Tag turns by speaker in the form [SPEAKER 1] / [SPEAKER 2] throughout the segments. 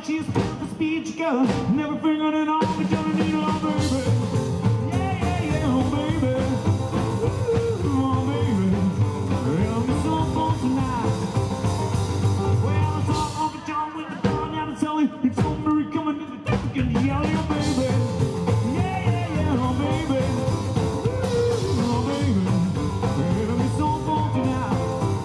[SPEAKER 1] she's built the speech girl. Never figured it out, but you're a needle, oh baby. Yeah, yeah, yeah, oh baby. Ooh, oh baby. Yeah, I'm so fun tonight. Well, I saw Uncle John with the gun out and telling it's somebody coming in the dark and yelling, oh baby. Yeah, yeah, yeah, oh baby. Ooh, oh baby. Yeah, I'm so fun tonight.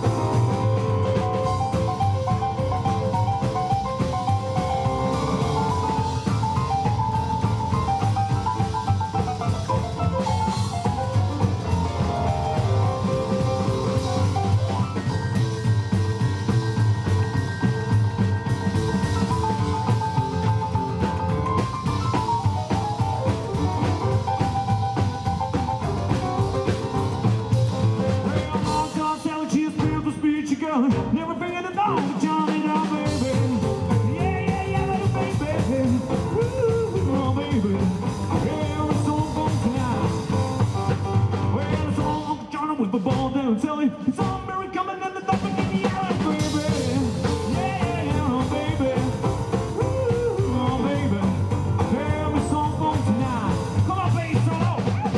[SPEAKER 1] Never figured it out, but Johnny, now, baby. Yeah, yeah, yeah, little baby. Woo, oh, baby. Yeah, we're so fun tonight. Well, it's all Uncle Johnny with the ball down, telling it's all Mary coming in the dark and in the alley, baby. Yeah, yeah, yeah, oh, baby. Woo, oh, baby. Yeah, we're so fun tonight. Come on, bass solo.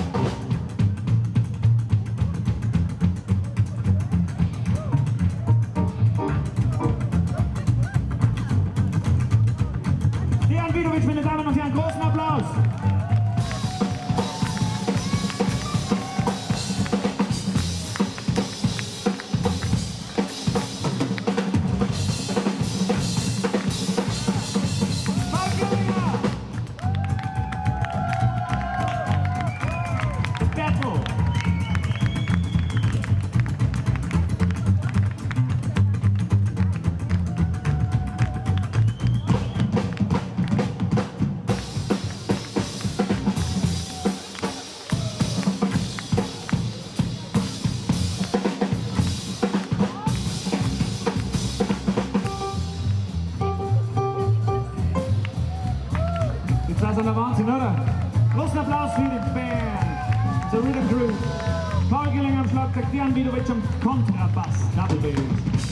[SPEAKER 1] Dejan Vidovic, meine Damen und Herren, großen Applaus! Gierlinger! Berto! Das ist der Wahnsinn, oder? Großen Applaus für die Band, The Rhythm Group. Gierlinger am Schlagzeug, Dejan Vidovic am Kontrabass, Double Bass.